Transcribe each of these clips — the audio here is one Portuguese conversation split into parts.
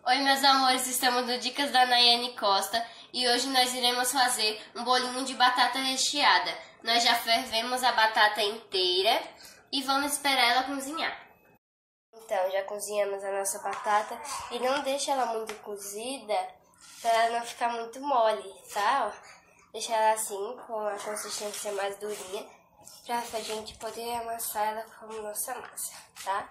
Oi, meus amores, estamos no Dicas da Nayane Costa e hoje nós iremos fazer um bolinho de batata recheada. Nós já fervemos a batata inteira e vamos esperar ela cozinhar. Então, já cozinhamos a nossa batata e não deixa ela muito cozida para ela não ficar muito mole, tá? Deixa ela assim, com a consistência mais durinha, para a gente poder amassar ela como nossa massa, tá?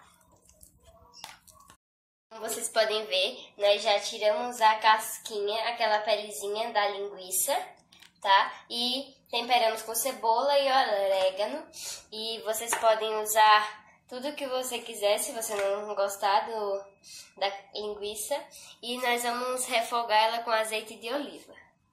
Como vocês podem ver, nós já tiramos a casquinha, aquela pelezinha da linguiça, tá? E temperamos com cebola e orégano. E vocês podem usar tudo que você quiser, se você não gostar da linguiça. E nós vamos refogar ela com azeite de oliva.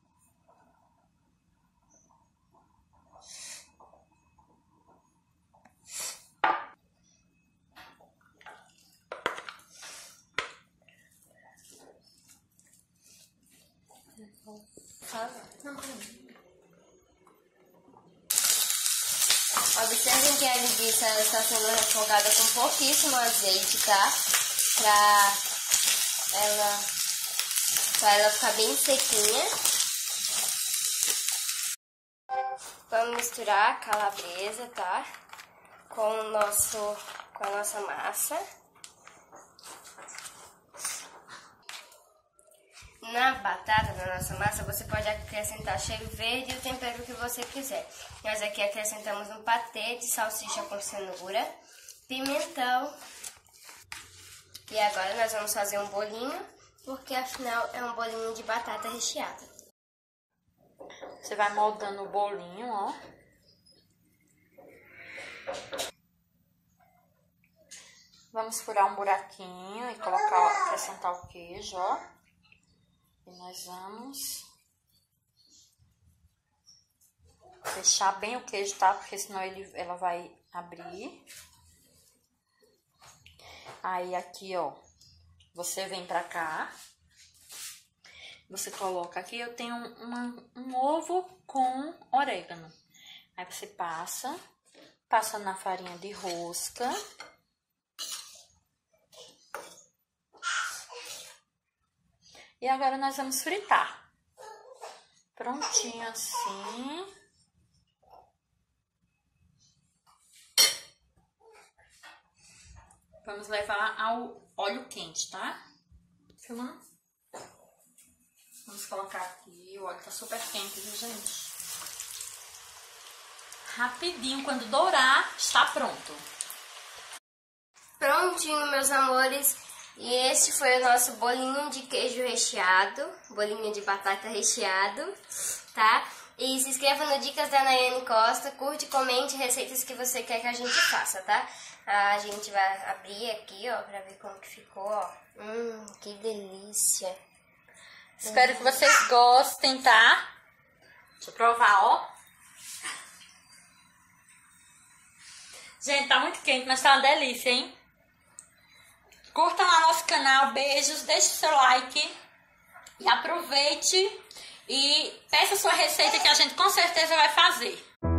Observem que a linguiça está sendo refogada com pouquíssimo azeite, tá? Pra ela ficar bem sequinha. Vamos misturar a calabresa, tá? Com a nossa massa. Na batata, na nossa massa, você pode acrescentar cheiro verde e o tempero que você quiser. Nós aqui acrescentamos um patê de salsicha com cenoura, pimentão. E agora nós vamos fazer um bolinho, porque afinal é um bolinho de batata recheada. Você vai moldando o bolinho, ó. Vamos furar um buraquinho e acrescentar o queijo, ó. E nós vamos fechar bem o queijo, tá? Porque senão ela vai abrir. Aí aqui, ó, você vem pra cá. Você coloca aqui, eu tenho um ovo com orégano. Aí você passa na farinha de rosca. E agora nós vamos fritar. Prontinho assim. Vamos levar ao óleo quente, tá? Filmando. Vamos colocar aqui. O óleo tá super quente, viu, gente? Rapidinho, quando dourar, está pronto. Prontinho, meus amores. E esse foi o nosso bolinho de queijo recheado, bolinho de batata recheado, tá? E se inscreva no Dicas da Nayane Costa, curte, comente receitas que você quer que a gente faça, tá? A gente vai abrir aqui, ó, pra ver como que ficou, ó. Que delícia! Espero que vocês gostem, tá? Deixa eu provar, ó. Gente, tá muito quente, mas tá uma delícia, hein? Curta lá nosso canal, beijos, deixe seu like e aproveite e peça sua receita que a gente com certeza vai fazer.